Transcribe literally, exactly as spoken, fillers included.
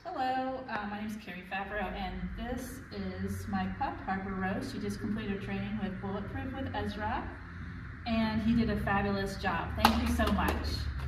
Hello, uh, my name is Carrie Favreau, and this is my pup, Harper Rose. She just completed her training with Bulletproof with Ezra, and he did a fabulous job. Thank you so much.